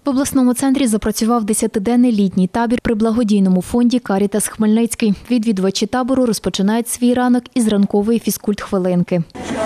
В обласному центрі запрацював 10-денний літній табір при благодійному фонді «Карітас Хмельницький». Відвідувачі табору розпочинають свій ранок із ранкової фізкульт-хвилинки.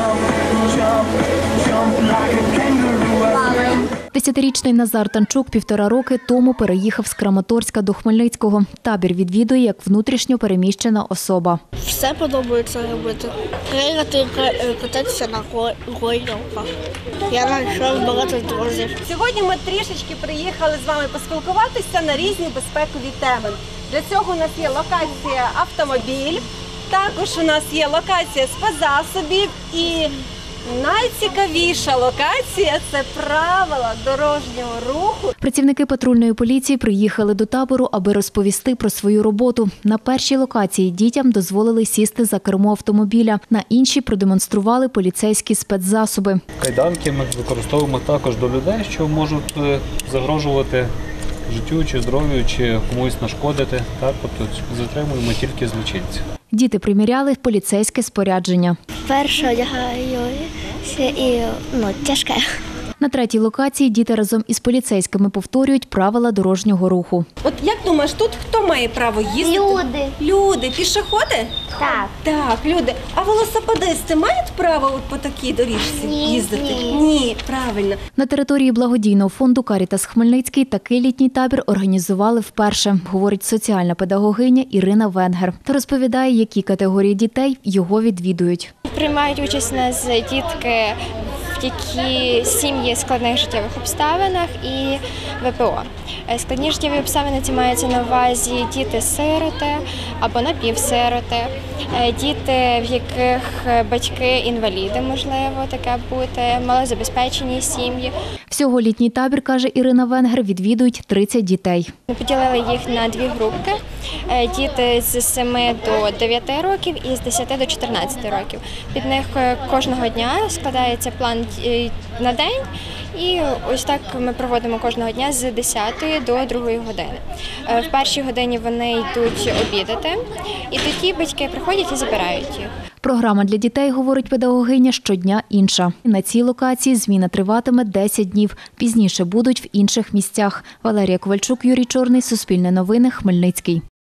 10-річний Назар Танчук 1,5 роки тому переїхав з Краматорська до Хмельницького. Табір відвідує як внутрішньо переміщена особа. Все подобається робити. Пригати, кататися на гойдалках. Я знайшов багато друзів. Сьогодні ми трішечки приїхали з вами поспілкуватися на різні безпекові теми. Для цього у нас є локація автомобіль, також у нас є локація спецзасобів і найцікавіша локація – це правила дорожнього руху. Працівники патрульної поліції приїхали до табору, аби розповісти про свою роботу. На першій локації дітям дозволили сісти за кермо автомобіля, на іншій продемонстрували поліцейські спецзасоби. Кайданки ми використовуємо також до людей, що можуть загрожувати життю чи здоров'ю, чи комусь нашкодити. Так, тобто затримуємо тільки злочинців. Діти приміряли поліцейське спорядження. Перше одягаюся і тяжке. На третій локації діти разом із поліцейськими повторюють правила дорожнього руху. От як думаєш, тут хто має право їздити? Люди. Люди. Пішоходи? Так. Так, люди. А велосипедисти мають право от по такій доріжці їздити? Ні, правильно. На території благодійного фонду «Карітас Хмельницький» такий літній табір організували вперше, говорить соціальна педагогиня Ірина Венгер. Та розповідає, які категорії дітей його відвідують. Приймають участь у нас дітки, які сім'ї в складних життєвих обставинах і ВПО. Складні життєві обставини – це мається на увазі діти-сироти або напівсироти, діти, в яких батьки-інваліди, можливо, таке бути, малозабезпечені сім'ї. Всього літній табір, каже Ірина Венгер, відвідують 30 дітей. Ми поділили їх на 2 групки. Діти з 7 до 9 років і з 10 до 14 років. Під них кожного дня складається план на день. І ось так ми проводимо кожного дня з 10 до 2 години. В першій годині вони йдуть обідати, і тоді батьки приходять і забирають їх. Програма для дітей, говорить педагогиня, щодня інша. На цій локації зміна триватиме 10 днів. Пізніше будуть в інших місцях. Валерія Ковальчук, Юрій Чорний, Суспільне новини, Хмельницький.